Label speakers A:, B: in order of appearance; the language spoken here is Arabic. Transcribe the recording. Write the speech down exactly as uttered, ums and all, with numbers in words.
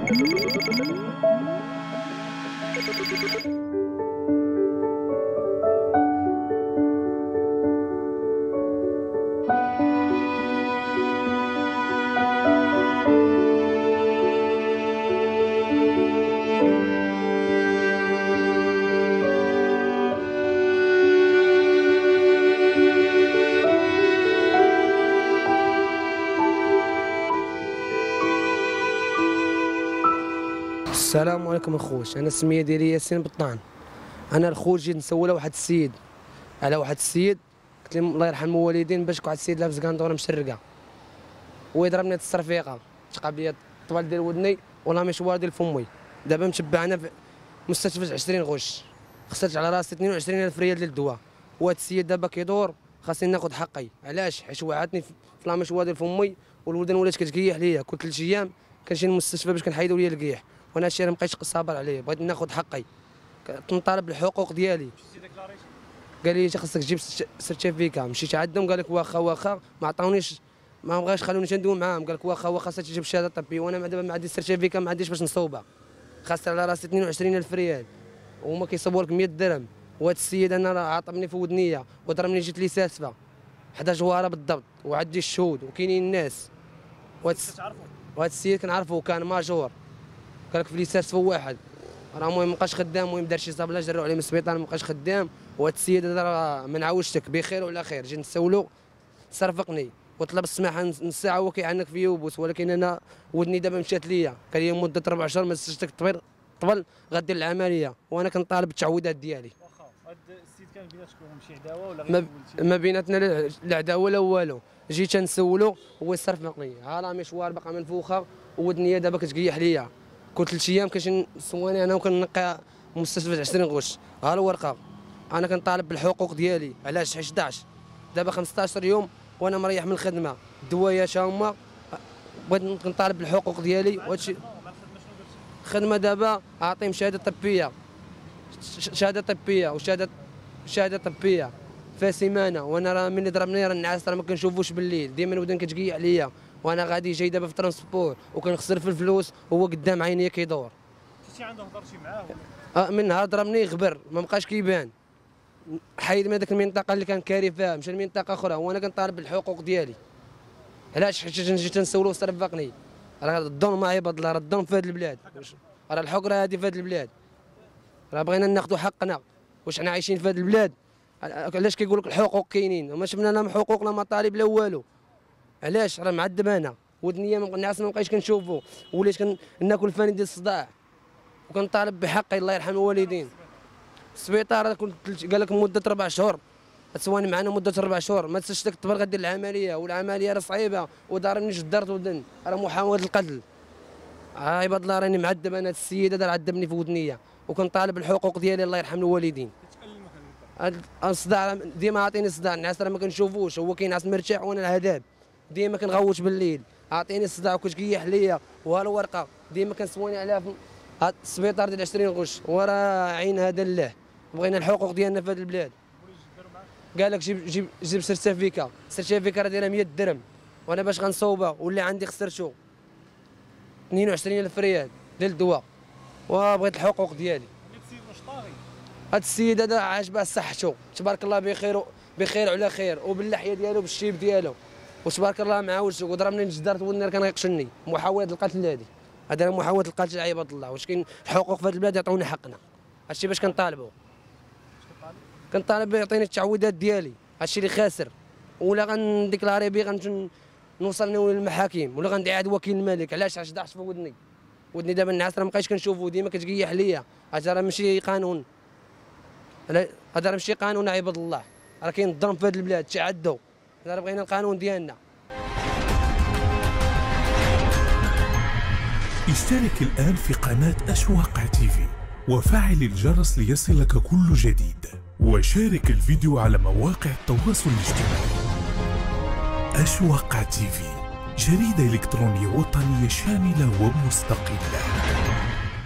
A: السلام عليكم اخوش، انا السميه ديالي ياسين بطان. انا الخوت جيت نسوله واحد السيد على واحد السيد، قلت لهم الله يرحم الوالدين باش واحد السيد لابس كانطوره مشرقه ويضربني التصرفيقه، تقاب لي الطبال ديال ودني ولا مشوار ديال فمي. دابا متبع انا في مستشفى عشرين غش، خسرت على راسي اثنين وعشرين ألف ريال ديال الدواء، وهاد السيد دابا كيدور خاصني ناخذ حقي. علاش؟ حيت وعدتني في لا مشوار ديال فمي والودن ولات كتقيح ليا، كل ثلاث ايام كنمشي للمستشفى باش كنحيدوا ليا القيح، وانا هادشي راه مابقيتش صابر عليه، بغيت ناخذ حقي، كنطالب بالحقوق ديالي. قال لي خاصك تجيب سيرتيفيكا، مشيت عندهم قال لك واخا واخا ما عطاونيش، ما بغاش خلوني ندوي معاهم، قال لك واخا واخا خاصك تجيب شهاده طبيه، وانا دابا ما عنديش سيرتيفيكا، ما عنديش باش نصوبها، خاص على راسي اثنين وعشرين ألف ريال وهما كيصوبوا لك مية درهم. وهذا السيد انا راه عاطبني في ودنيه وضربني جيت لي ساسفه أحد عشر جواره بالضبط، وعندي الشهود وكاينين الناس. وهذا السيد كنعرفو كان ماجور، قال لك في ليسانس واحد راه المهم مابقاش خدام، المهم دار شي صابله جروا عليه من السبيطار مابقاش خدام. وهذا السيد هذا راه ما نعاودشك بخير وعلى خير، جيت نسولو صرفقني وطلب السماحه نص ساعه هو كيعنك فيا وبوس، ولكن انا ودني دابا مشات ليا، قال لي مده ربع شهور ما سجلتك الطبيب طبل غدير العمليه، وانا كنطالب بالتعويضات ديالي.
B: واخا هذا السيد كان بيناتكم شي عداوه ولا
A: غير ما بيناتنا لا عداوه لا والو، جيت نسولو هو صرفقني، ها راه مشوار باقا منفوخه ودنيا دابا كتقيح ليا، كل ثلاث ايام كنمشي نسواني انا وكنقي مستشفى عشرين غش، ها الورقه. انا كنطالب بالحقوق ديالي. علاش؟ حيت حداش دابا خمسطاش يوم وانا مريح من الخدمه، الدوايات هما، بغيت كنطالب بالحقوق ديالي. وهادشي خدمه دابا اعطيهم شهاده طبيه، شهاده طبيه وشهاده شهاده طبيه في سيمانه، وانا راه ملي ضربني راه النعاس راه ما كنشوفوش بالليل، ديما الودن كتقيع عليا، وانا غادي جاي دابا في ترونسبور وكنخسر في الفلوس وهو قدام عينيا كيدور.
B: مشيتي عنده هضرتي معاه؟
A: اه من نهار ضربني غبر ما بقاش كيبان، حيد من هذيك المنطقه اللي كان كاري فيها مشى لمنطقه اخرى، وانا كنطالب بالحقوق ديالي. علاش؟ حيت جيت نسولو صرفقني، راه الظلم عباد الله، راه الظلم في هذه البلاد، راه الحقره هذه في هذه البلاد، راه بغينا ناخذوا حقنا. واش حنا عايشين في هذه البلاد؟ علاش كيقول لك الحقوق كاينين وما شفنا لا حقوق لا مطالب لا والو؟ علاش؟ راه معذب انا ودنيا الناس ما بقيتش كنشوفو، وليت كناكل فاني ديال الصداع وكنطالب بحقي. الله يرحم الوالدين. السبيطار قال لك مده ربع شهور، تسواني معنا مده ربع شهور ما تسش داك الطبل غدير العمليه، والعمليه راه صعيبه ودارني جدرت ودن، راه محاوله القتل. ها عباد الله راني معذب انا، السيد هذا عذبني في ودنيا وكنطالب الحقوق ديالي. الله يرحم الوالدين. الصداع ديما عاطيني الصداع، الناس راه ما كنشوفوش، هو كينعس مرتاح وانا العذاب، ديما كنغوت بالليل، عاطيني الصداع وكتقيح ليا. وها الورقه ديما كنسواني عليها في السبيطار ديال عشرين غش، وراه عين هذا الله. بغينا الحقوق ديالنا في هذه البلاد. قال لك جيب جيب جيب سيرتيفيكا، السيرتيفيكا راه دايره مية درهم، وانا باش غنصوبها واللي عندي خسرتو اثنين وعشرين ألف ريال ديال الدواء، وبغيت الحقوق ديالي. هذا السيد هذا عاجبه صحته تبارك الله، بخير بخير وعلى خير، وباللحيه ديالو بالشيب ديالو وتبارك الله معاوش، وضربني جدرت ودني كان غيقشني. محاوله القتل هذه، هذا محاوله القتل عباد الله. واش كاين الحقوق في هذه البلاد؟ يعطوني حقنا. هادشي باش كنطالبوا، كنطالب يعطيني التعويضات ديالي، هادشي اللي خاسر، ولا غنديكلاري بيه غنمشي نوصل للمحاكم، ولا غندعي عند وكيل الملك. علاش؟ علاش ضعت في ودني ودني دابا الناس راه مابقيتش كنشوفو، ديما كتقيح ليا. هذا راه ماشي قانون، هذا راه ماشي قانون عباد الله، راه كاين الظلم في هذه البلاد، تعدوا. راه بغينا القانون ديالنا.
C: اشترك الآن في قناة أشواق تيفي وفعل الجرس ليصلك كل جديد، وشارك الفيديو على مواقع التواصل الاجتماعي. أشواق تيفي، جريدة إلكترونية وطنية شاملة ومستقلة.